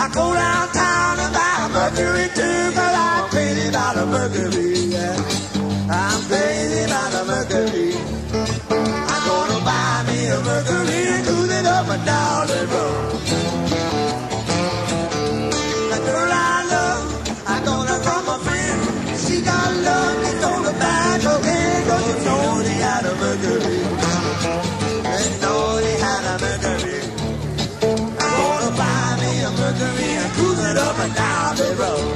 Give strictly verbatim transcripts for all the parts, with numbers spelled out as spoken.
I go downtown and buy a Mercury too, 'cause I'm crazy about a Mercury, yeah. I'm crazy about a Mercury. I'm gonna buy me a Mercury and cruise it up and down the road. The girl I love, I got her from a friend. She got love, it's on the back of it, 'cause you know they had a Mercury. They know they had a Mercury. I'm gonna buy me a Mercury and cruise it up and down the road.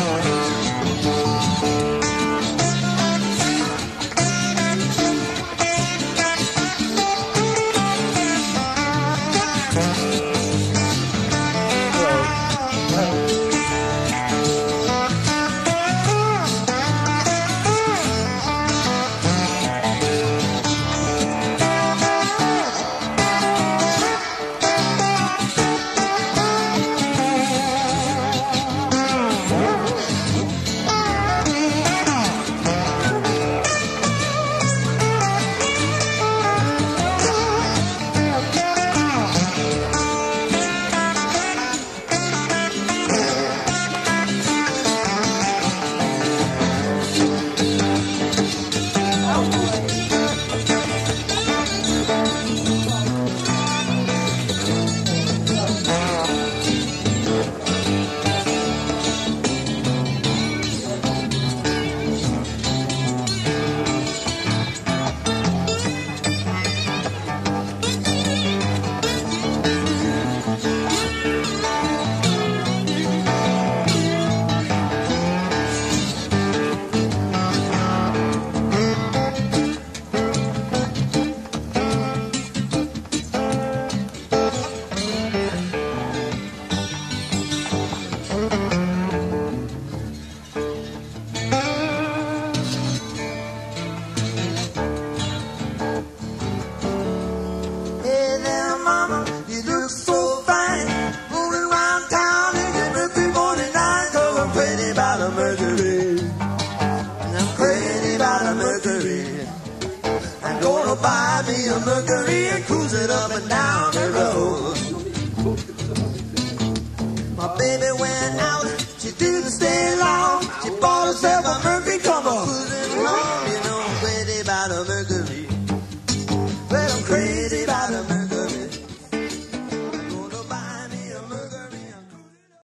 Buy me a Mercury and cruise it up and down the road. My baby